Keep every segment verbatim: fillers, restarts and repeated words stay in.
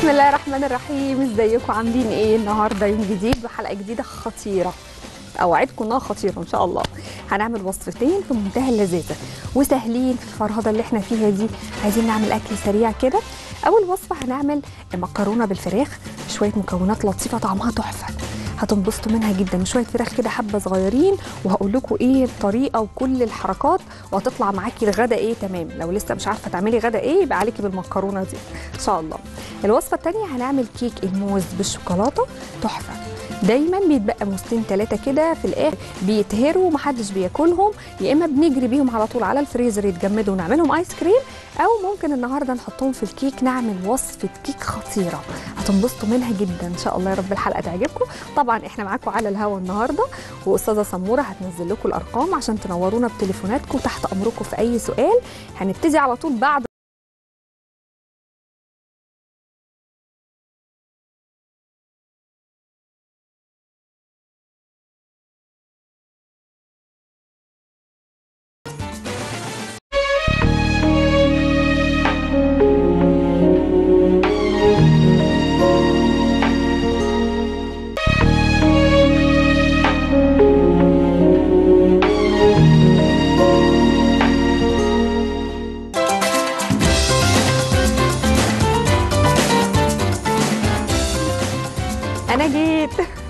بسم الله الرحمن الرحيم. ازيكم عاملين ايه؟ النهارده يوم جديد وحلقه جديده خطيره، اوعدكم انها خطيره ان شاء الله. هنعمل وصفتين في منتهى اللذاذه وسهلين في الفرهده اللي احنا فيها دي. عايزين نعمل اكل سريع كده. اول وصفه هنعمل مكرونه بالفراخ، شويه مكونات لطيفه طعمها تحفه، هتنبسطوا منها جدا. شويه فراخ كده حبه صغيرين، وهقول لكم ايه الطريقه وكل الحركات، وهتطلع معاكي الغدا ايه تمام. لو لسه مش عارفه تعملي غدا ايه يبقى عليكي بالمكرونه دي ان شاء الله. الوصفه الثانيه هنعمل كيك الموز بالشوكولاته، تحفه. دايما بيتبقى موزتين ثلاثه كده في الاخر بيتهروا ومحدش بياكلهم، يا اما بنجري بيهم على طول على الفريزر يتجمدوا ونعملهم ايس كريم، او ممكن النهارده نحطهم في الكيك نعمل وصفه كيك خطيره هتنبسطوا منها جدا ان شاء الله. يا رب الحلقه تعجبكم. طبعا احنا معاكم على الهوا النهارده، واستاذه سموره هتنزل لكم الارقام عشان تنورونا بتليفوناتكم، تحت امركم في اي سؤال. هنبتدي على طول بعد انا جيت.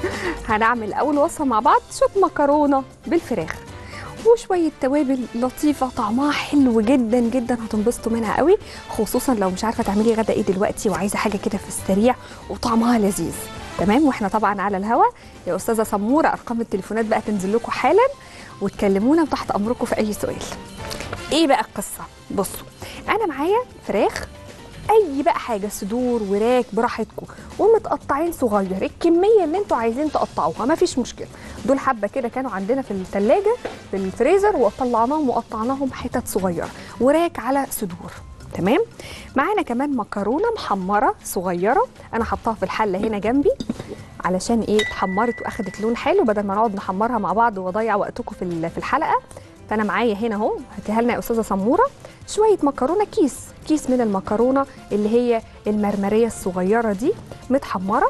هنعمل اول وصفه مع بعض، شويه مكرونه بالفراخ وشويه توابل لطيفه طعمها حلو جدا جدا، هتنبسطوا منها قوي، خصوصا لو مش عارفه تعملي غدا ايه دلوقتي وعايزه حاجه كده في السريع وطعمها لذيذ. تمام. واحنا طبعا على الهوا يا استاذه سموره، ارقام التليفونات بقى تنزل لكم حالا وتكلمونا وتحت امركم في اي سؤال. ايه بقى القصه؟ بصوا، انا معايا فراخ اي بقى حاجه، صدور وراك براحتكم، ومتقطعين صغير الكميه اللي انتوا عايزين تقطعوها مفيش مشكله. دول حبه كده كانوا عندنا في الثلاجه في الفريزر وطلعناهم وقطعناهم حتت صغيره، وراك على صدور. تمام. معانا كمان مكرونه محمره صغيره، انا حطاها في الحله هنا جنبي علشان ايه اتحمرت واخدت لون حلو، بدل ما نقعد نحمرها مع بعض واضيع وقتكم في في الحلقه. فانا معايا هنا اهو، هاتيها لنا يا استاذه سموره، شويه مكرونه، كيس كيس من المكرونه اللي هي المرمريه الصغيره دي متحمره.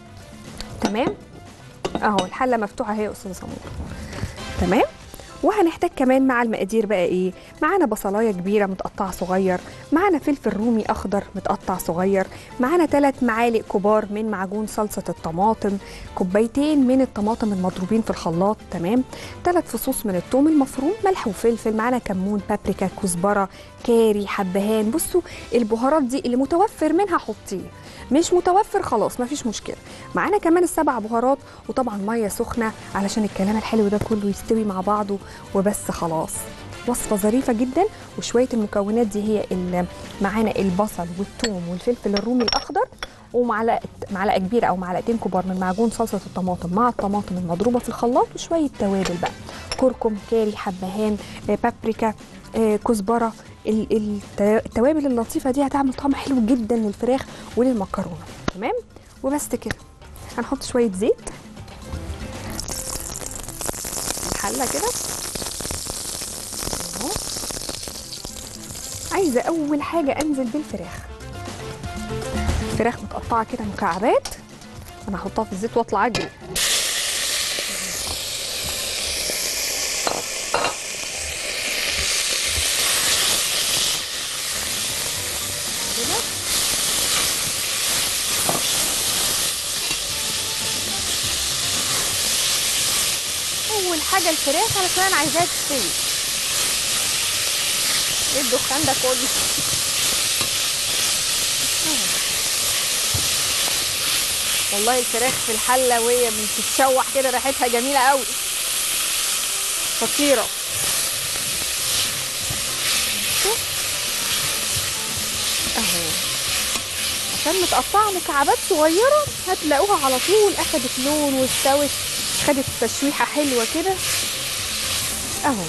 تمام اهو، الحله مفتوحه اهي يا استاذه سموره. تمام. وهنحتاج كمان مع المقادير بقى ايه، معانا بصلايه كبيره متقطعه صغير، معانا فلفل رومي اخضر متقطع صغير، معانا ثلاث معالق كبار من معجون صلصه الطماطم، كوبايتين من الطماطم المضروبين في الخلاط. تمام. ثلاث فصوص من الثوم المفروم، ملح وفلفل، معانا كمون، بابريكا، كزبره، كاري، حبهان. بصوا البهارات دي اللي متوفر منها حطيه، مش متوفر خلاص مفيش مشكله. معانا كمان السبع بهارات، وطبعا ميه سخنه علشان الكلام الحلو ده كله يستوي مع بعضه وبس. خلاص وصفه ظريفه جدا. وشويه المكونات دي هي اللي معانا البصل والثوم والفلفل الرومي الاخضر، ومعلقه معلقه كبيره او معلقتين كبار من معجون صلصه الطماطم مع الطماطم المضروبه في الخلاط، وشويه توابل بقى، كركم، كاري، حبهان، بابريكا، كزبره. التوابل اللطيفه دي هتعمل طعم حلو جدا للفراخ وللمكرونه. تمام. وبس كده. هنحط شويه زيت الحله كده اهو. عايزه اول حاجه انزل بالفراخ، فراخ متقطعه كده مكعبات، انا هحطها في الزيت واطلع اجري. اول حاجه الفراخ علشان انا عايزاها تستوي. ايه الدخان ده كله؟ والله الفراخ في الحله وهي بتتشوح كده ريحتها جميله قوي، خطيره. اهو عشان متقطعه مكعبات صغيره هتلاقوها على طول اخدت لون واستوت، خدت تشويحه حلوه كده اهو.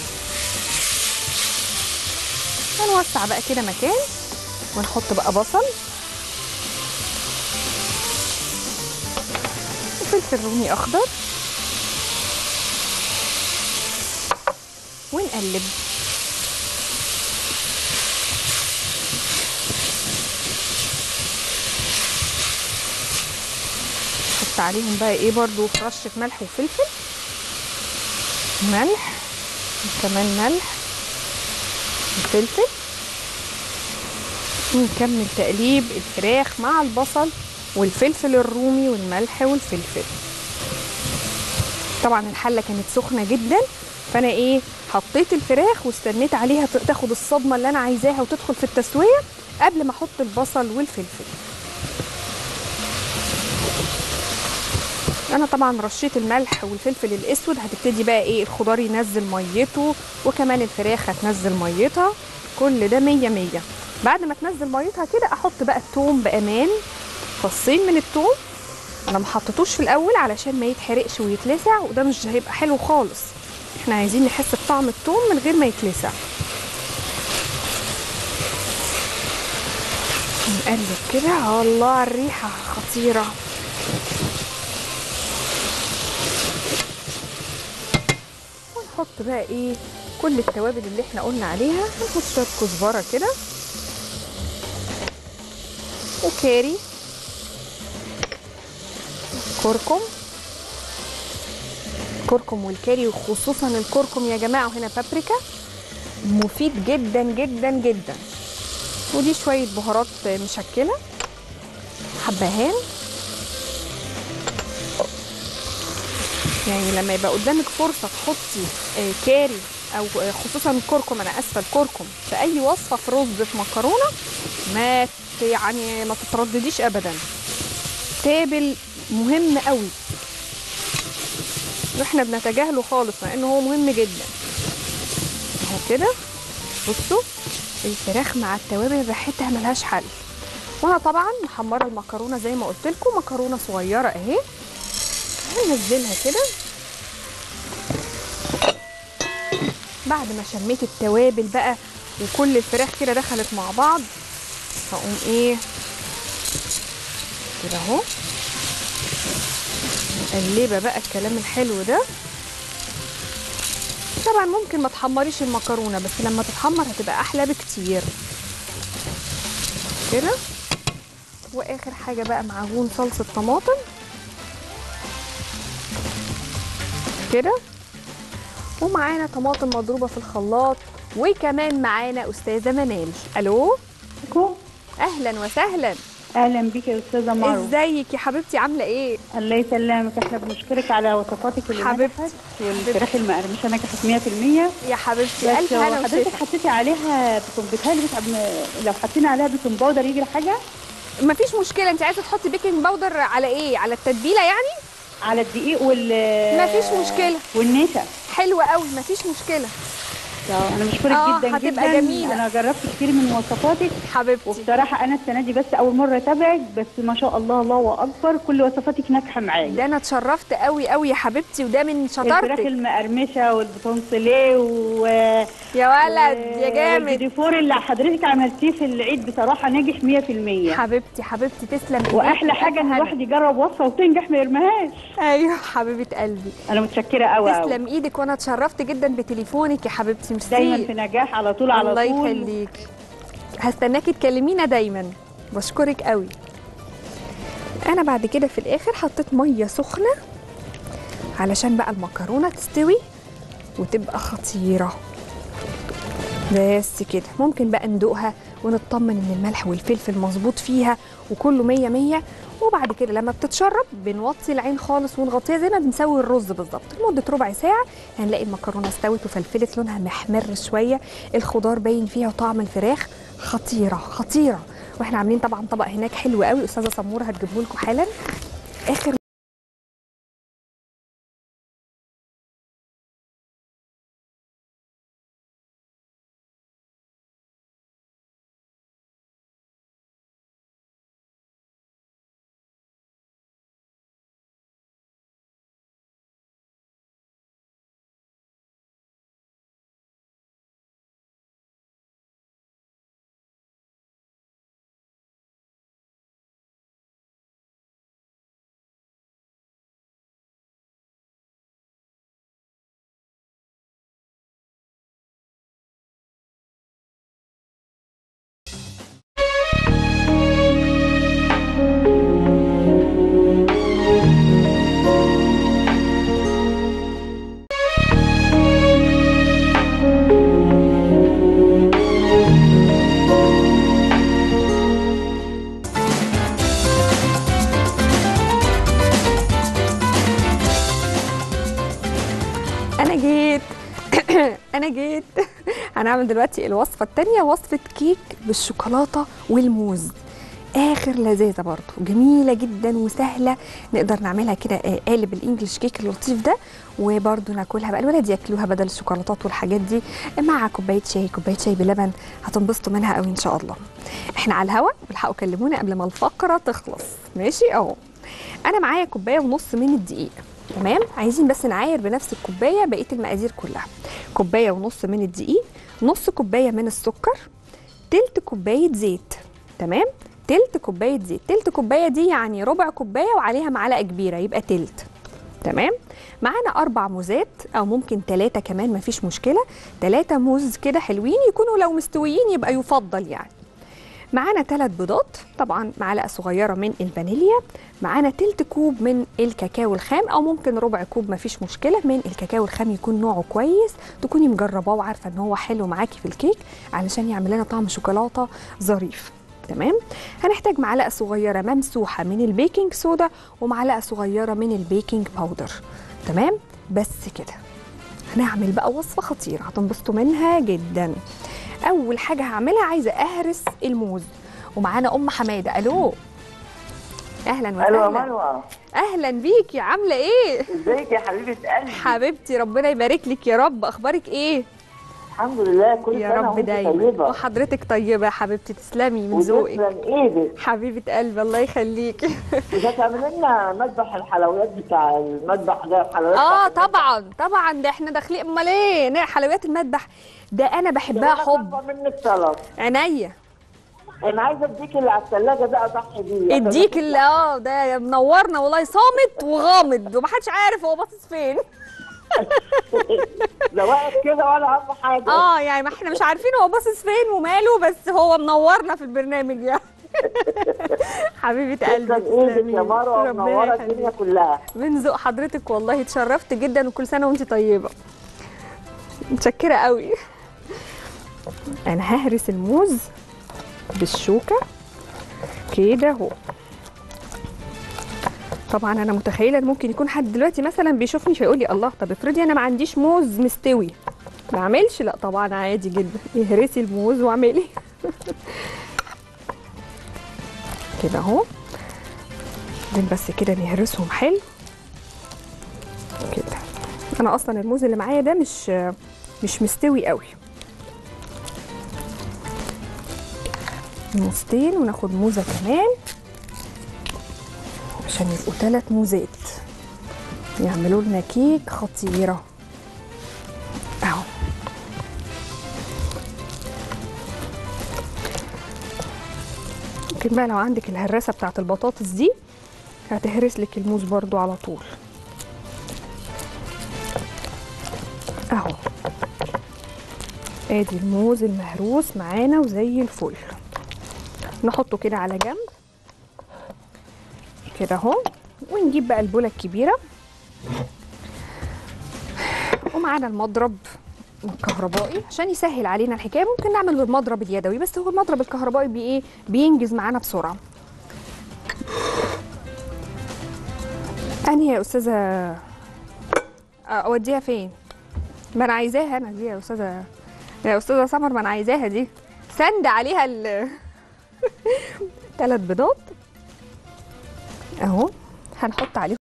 هنوسع بقى كده مكان ونحط بقى بصل وفلفل رومي اخضر ونقلب. نحط عليهم بقى ايه برضو رشه ملح وفلفل، ملح وكمان ملح وفلفل، ونكمل تقليب الفراخ مع البصل والفلفل الرومي والملح والفلفل. طبعا الحله كانت سخنه جدا، فانا ايه حطيت الفراخ واستنيت عليها تاخد الصدمه اللي انا عايزاها وتدخل في التسويه قبل ما احط البصل والفلفل. انا طبعا رشيت الملح والفلفل الاسود، هتبتدي بقى ايه الخضار ينزل ميته وكمان الفراخ هتنزل ميتها، كل ده مية مية. بعد ما تنزل ميتها كده احط بقى الثوم بامان، فصين من الثوم. انا ما حطيتوش في الاول علشان ما يتحرقش ويتلسع، وده مش هيبقى حلو خالص، احنا عايزين نحس بطعم الثوم من غير ما يتلسع. نقلب كده، الله على الريحه خطيره. ونحط بقى ايه كل التوابل اللي احنا قلنا عليها، هنحط شويه كزبره كده وكاري، كركم، كركم والكاري، وخصوصا الكركم يا جماعه، وهنا بابريكا مفيد جدا جدا جدا. ودي شويه بهارات مشكله، حبهان، يعني لما يبقى قدامك فرصه تحطي كاري او خصوصا الكركم، انا اسفه الكركم في اي وصفه، في رز، في مكرونه، ما يعني ما تتردديش ابدا. تابل مهم قوي واحنا بنتجاهله خالص مع انه هو مهم جدا. اهو كده بصوا الفراخ مع التوابل ريحتها ملهاش حل. وانا طبعا محمره المكرونه زي ما قلت لكم، مكرونه صغيره اهي، هنزلها كده. بعد ما شميت التوابل بقى وكل الفراخ كده دخلت مع بعض، هقوم ايه كده اهو مقلبه بقى الكلام الحلو ده. طبعا ممكن ما تحمريش المكرونه، بس لما تتحمر هتبقى احلى بكتير كده. واخر حاجه بقى معجون صلصه طماطم كده، ومعانا طماطم مضروبه في الخلاط، وكمان معانا استاذه منال. الو، اهلا وسهلا. اهلا بيك يا استاذه مروه. ازيك يا حبيبتي، عامله ايه؟ الله يسلمك، احنا بنشكرك على وصفاتك اللي حبيبتي نجحت، والفراخ المقرمشه نجحت مية في المية. يا حبيبتي، بس الف هو هنا حضرتك وشفا. حطيتي عليها بيكنج، بتهيألي لو حطينا عليها بيكنج باودر يجري حاجه؟ مفيش مشكله. انت عايزه تحطي بيكنج باودر على ايه؟ على التتبيله يعني؟ على الدقيق وال مفيش مشكله. والنشا. حلوه قوي، مفيش مشكله. انا بشكرك اه جدا هتبقى جدا. جميله انا جربت كتير من وصفاتك حبيبتي. وبصراحه انا السنه دي بس اول مره اتابعك، بس ما شاء الله الله اكبر كل وصفاتك ناجحه معايا. ده انا اتشرفت قوي قوي يا حبيبتي، وده من الفراخ شطارتك. المقرمشه والبتونسيليه و... يا ولد يا جامد. والبيديفور اللي حضرتك عملتيه في العيد بصراحه ناجح مية في المية. حبيبتي حبيبتي تسلم ايديك. واحلى حاجه ان الواحد يجرب وصفه وتنجح ما يرميهاش. ايوه حبيبه قلبي، انا متشكره قوي قوي. تسلم ايدك، وانا اتشرفت جدا بتليفونك يا حبيبتي. ميرسي. دايما في نجاح على طول على الله طول. الله يخليكي، هستناكي تكلمينا دايما. بشكرك قوي. انا بعد كده في الاخر حطيت ميه سخنه علشان بقى المكرونه تستوي وتبقى خطيره. بس كده ممكن بقى ندوقها ونطمن ان الملح والفلفل مظبوط فيها وكله مية مية. وبعد كده لما بتتشرب بنوطي العين خالص ونغطيها زي ما بنسوي الرز بالظبط لمده ربع ساعه. هنلاقي المكرونه استوت وفلفلت، لونها محمر شويه، الخضار باين فيها وطعم الفراخ خطيره خطيره. واحنا عاملين طبعا طبق هناك حلو قوي، استاذه سموره هتجيبه لكم حالا. اخر جيت انا جيت. هنعمل دلوقتي الوصفه الثانيه، وصفه كيك بالشوكولاته والموز. اخر لذاذه برضو، جميله جدا وسهله. نقدر نعملها كده آه، قالب الانجليش كيك اللطيف ده، وبرضو ناكلها بقى الولاد ياكلوها بدل الشوكولاتات والحاجات دي مع كوبايه شاي، كوبايه شاي بلبن. هتنبسطوا منها قوي ان شاء الله. احنا على الهوا، والحقوا كلمونا قبل ما الفقره تخلص. ماشي اهو. انا معايا كوبايه ونص من الدقيق، تمام. عايزين بس نعاير بنفس الكوبايه بقيه المقادير كلها. كوبايه ونص من الدقيق، نص كوبايه من السكر، تلت كوبايه زيت، تمام. تلت كوبايه زيت، تلت كوبايه دي يعني ربع كوبايه وعليها معلقه كبيره، يبقى تلت، تمام. معانا اربع موزات او ممكن ثلاثه كمان، مفيش مشكله. ثلاثه موز كده حلوين، يكونوا لو مستويين يبقى يفضل يعني. معانا ثلاث بيضات، طبعا معلقه صغيره من الفانيليا. معانا تلت كوب من الكاكاو الخام او ممكن ربع كوب، مفيش مشكله، من الكاكاو الخام يكون نوعه كويس، تكوني مجرباه وعارفه ان هو حلو معاكي في الكيك علشان يعمل لنا طعم شوكولاته ظريف، تمام. هنحتاج معلقه صغيره ممسوحه من البيكنج صودا ومعلقه صغيره من البيكنج باودر، تمام. بس كده هنعمل بقى وصفه خطيره هتنبسطوا منها جدا. اول حاجه هعملها، عايزه اهرس الموز، ومعانا ام حماده. الو، اهلا وسهلا. الو يا مروه. اهلا بيكي، عامله ايه؟ ازيك يا حبيبه قلبي؟ حبيبتي ربنا يبارك لك يا رب. اخبارك ايه؟ الحمد لله، كل يا سنه رب وانت دايما طيبه. وحضرتك طيبه يا حبيبتي، تسلمي من ذوقك. وتسلم ايدك حبيبه قلبي، الله يخليكي. مش هتعمل لنا مذبح الحلويات بتاع المذبح ده؟ الحلويات اه بتاعت طبعا طبعا، ده احنا داخلين، امال ايه؟ نا- حلويات المذبح ده انا بحبها المذبح. حب. طالبه منك طلب، عينيا. انا عايزه اديك اللي على الثلاجه ده اضحي بيه. اديك اللي اه ده منورنا والله، صامت وغامض ومحدش عارف هو باصص فين. ده واقف كده ولا اهم حاجه. اه يعني ما احنا مش عارفين هو باصص فين وماله، بس هو منورنا في البرنامج يعني. حبيبه قلبي، تسلم ايدك تسلمي. يا مروه، ربنا منوره يخليك. الدنيا كلها. من ذوق حضرتك والله، اتشرفت جدا، وكل سنه وانت طيبه. متشكره قوي. انا ههرس الموز بالشوكه كده اهو. طبعا انا متخيله ان ممكن يكون حد دلوقتي مثلا بيشوفني فيقول لي الله، طب افرضي انا ما عنديش موز مستوي ما اعملش؟ لا طبعا عادي جدا، اهرسي الموز واعملي. كده اهو. دول بس كده نهرسهم حلو كده. انا اصلا الموز اللي معايا ده مش مش مستوي قوي. موزتين وناخد موزه كمان عشان يبقوا ثلاث موزات يعملوا لنا كيك خطيره اهو. ممكن بقى لو عندك الهراسه بتاعت البطاطس دي هتهرس لك الموز برضو على طول اهو. ادي الموز المهروس معانا وزي الفل. نحطه كده على جنب كده اهو، ونجيب بقى البوله الكبيره، ومعانا المضرب الكهربائي عشان يسهل علينا الحكايه. ممكن نعمل بالمضرب اليدوي، بس هو المضرب الكهربائي بي ايه بينجز معانا بسرعه. انهي يا استاذه؟ اوديها فين؟ ما انا عايزاها انا دي يا استاذه، يا استاذه سمر، ما انا عايزاها دي، سند عليها ال ثلاث بيضات اهو، هنحط عليهم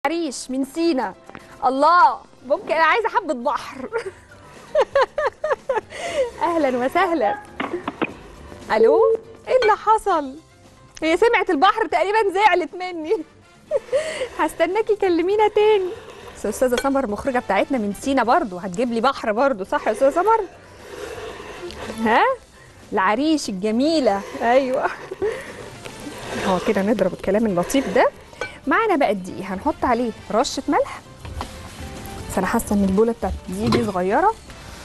عريش من سينا. الله، ممكن انا عايزه حبه بحر. اهلا وسهلا. الو، ايه اللي حصل؟ هي سمعت البحر تقريبا زعلت مني. هستناكي كلمينا تاني. بس استاذه سمر المخرجه بتاعتنا من سينا برضو هتجيب لي بحر برضو، صح يا استاذه سمر؟ ها؟ العريش الجميله. ايوه. هو كده نضرب الكلام اللطيف ده. معانا بقى الدقيق، هنحط عليه رشه ملح، بس انا حاسه ان البوله بتاعت الدقيق دي صغيره.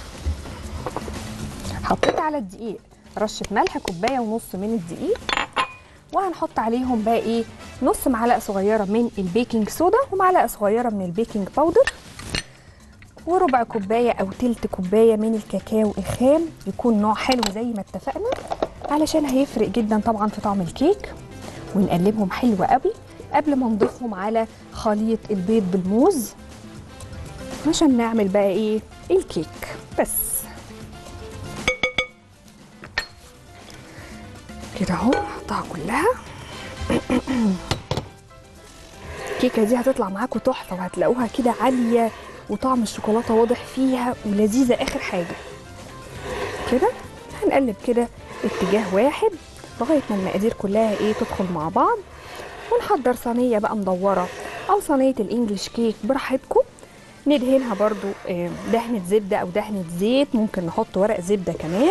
حطيت على الدقيق رشه ملح، كوبايه ونص من الدقيق، وهنحط عليهم بقى ايه، نص معلقه صغيره من البيكنج صودا ومعلقه صغيره من البيكنج باودر، وربع كوبايه او تلت كوبايه من الكاكاو الخام، يكون نوع حلو زي ما اتفقنا، علشان هيفرق جدا طبعا في طعم الكيك. ونقلبهم حلو قوي قبل ما نضيفهم على خليط البيض بالموز عشان نعمل بقى ايه الكيك. بس كده اهو، نحطها كلها. الكيكه دي هتطلع معاكم تحفه، وهتلاقوها كده عاليه وطعم الشوكولاته واضح فيها ولذيذه اخر حاجه. كده هنقلب كده اتجاه واحد لغايه ما المقادير كلها ايه تدخل مع بعض. ونحضر صينيه بقى مدوره او صينيه الانجليش كيك براحتكم، ندهنها برضو دهنه زبده او دهنه زيت، ممكن نحط ورق زبده كمان.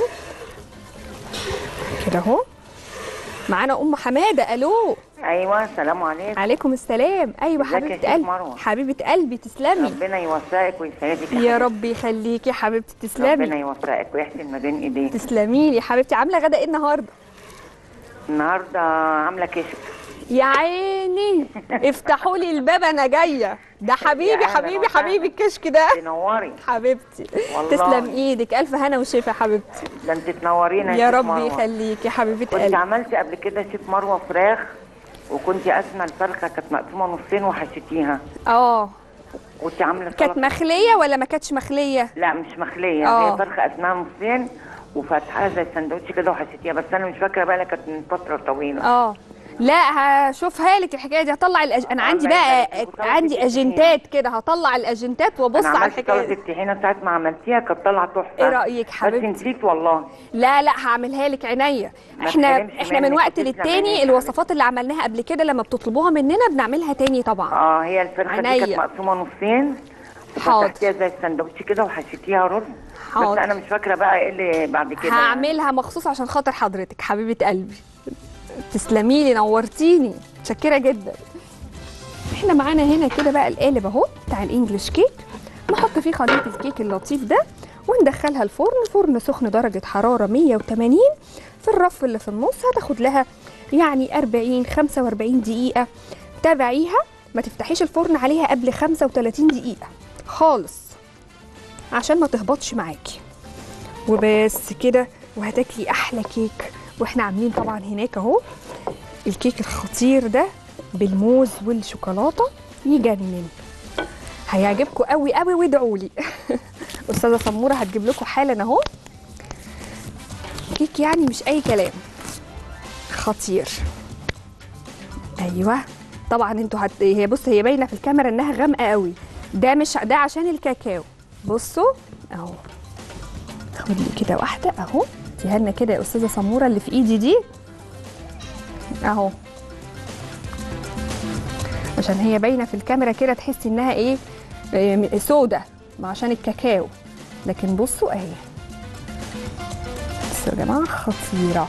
كده اهو. معانا ام حماده. الو. ايوه، السلام عليكم. عليكم السلام. ايوه حبيبه قلبي، حبيبه قلبي تسلمي. ربنا يوفقك ويسعدك يا, يا رب يخليكي يا حبيبتي، تسلمي. ربنا يوفقك ويحسن ما بين ايديك. تسلمي لي يا حبيبتي. عامله غدا ايه النهارده؟ النهارده عامله كشك. يا عيني، افتحوا لي الباب انا جايه. ده حبيبي حبيبي حبيبي الكشك ده. تنوري حبيبتي. والله. تسلم ايدك، الف هنا وشفا حبيبتي. ده انت تنورينا يا رب يخليكي يا حبيبه قلبي. كنت عملت قبل كده شيف مروه فراخ، وكنت قاسمه الفرخه كانت مقسومه نصين وحشيتيها. اه. كنت عامله كانت مخليه ولا ما كانتش مخليه؟ لا مش مخليه. أوه. هي فرخه قسمها نصين وفتحها زي السندوتش كده وحشيتيها، بس انا مش فاكره بقى، كانت من فتره طويله. اه لا، هشوفها لك الحكايه دي. هطلع الأج... انا عندي بقى عندي اجنتات كده، هطلع الاجنتات وابص على الحكايه دي. الطحينه ساعه ما عملتيها كانت طالعه تحفه. ايه رايك حبيبتي؟ بس نسيت والله. لا لا، هعملها لك عينيا. احنا احنا من وقت للتاني الوصفات اللي عملناها قبل كده لما بتطلبوها مننا بنعملها تاني طبعا. اه، هي الفرخه دي كانت مقسومه نصين، فتحتيها زي السندوتش كده وحشيتيها رز. حاضر. بس انا مش فاكره بقى ايه اللي بعد كده. هعملها مخصوص عشان خاطر حضرتك حبيبه قلبي. تسلمي لي، نورتيني، متشكره جدا. احنا معانا هنا كده بقى القالب اهو بتاع الانجليش كيك، نحط فيه خليط الكيك اللطيف ده وندخلها الفرن. الفرن سخن درجه حراره مية وتمانين، في الرف اللي في النص. هتاخد لها يعني أربعين خمسة وأربعين دقيقه. تابعيها، ما تفتحيش الفرن عليها قبل خمسة وتلاتين دقيقه خالص عشان ما تهبطش معاكي. وبس كده، وهتاكلي احلى كيك. واحنا عاملين طبعا هناك اهو الكيك الخطير ده بالموز والشوكولاته، يجنن، هيعجبكم قوي قوي وادعوا لي. استاذه سموره هتجيب لكم حالا اهو كيك يعني مش اي كلام، خطير. ايوه طبعا انتوا هت... هي بص، هي باينه في الكاميرا انها غامقه قوي، ده مش ده عشان الكاكاو. بصوا اهو، خد لي كده واحده اهو، اديها لنا كده يا استاذه سموره اللي في ايدي دي اهو، عشان هي باينه في الكاميرا كده تحسي انها ايه, إيه سودا عشان الكاكاو، لكن بصوا اهي. بصوا يا جماعه، خطيره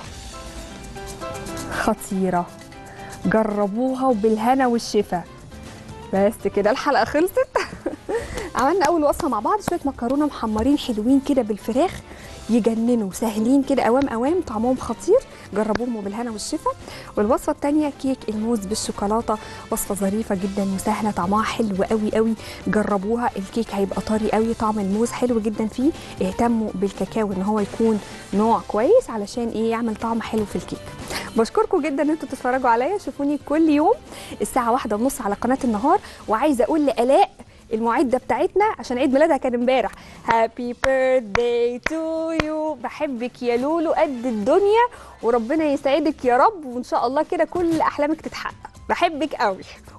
خطيره، جربوها وبالهنا والشفا. بس كده الحلقه خلصت. عملنا اول وصفه مع بعض، شويه مكرونه محمرين حلوين كده بالفراخ، يجننوا، سهلين كده، اوام اوام، طعمهم خطير. جربوهم وبالهنا والشفا. والوصفه الثانيه كيك الموز بالشوكولاته، وصفه ظريفه جدا وسهله، طعمها حلو قوي قوي، جربوها. الكيك هيبقى طري قوي، طعم الموز حلو جدا فيه. اهتموا بالكاكاو ان هو يكون نوع كويس علشان ايه يعمل طعم حلو في الكيك. بشكركم جدا ان انتوا تتفرجوا عليا، شوفوني كل يوم الساعه واحدة ونص على قناه النهار. وعايزه اقول لالاء المعده بتاعتنا عشان عيد ميلادها كان امبارح، هابي بيرثداي تو يو، بحبك يا لولو قد الدنيا، وربنا يسعدك يا رب، وان شاء الله كده كل احلامك تتحقق. بحبك قوي.